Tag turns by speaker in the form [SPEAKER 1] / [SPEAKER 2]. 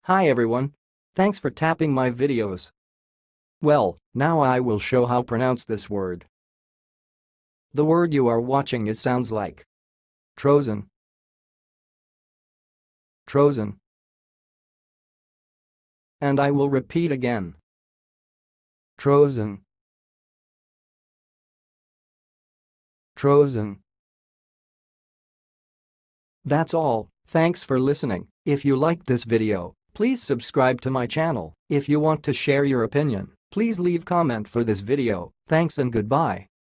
[SPEAKER 1] Hi everyone. Thanks for tapping my videos. Well, now I will show how pronounce this word. The word you are watching sounds like Troezen. Troezen. And I will repeat again. Troezen. Troezen. That's all. Thanks for listening. If you liked this video, please subscribe to my channel. If you want to share your opinion, please leave comment for this video. Thanks and goodbye.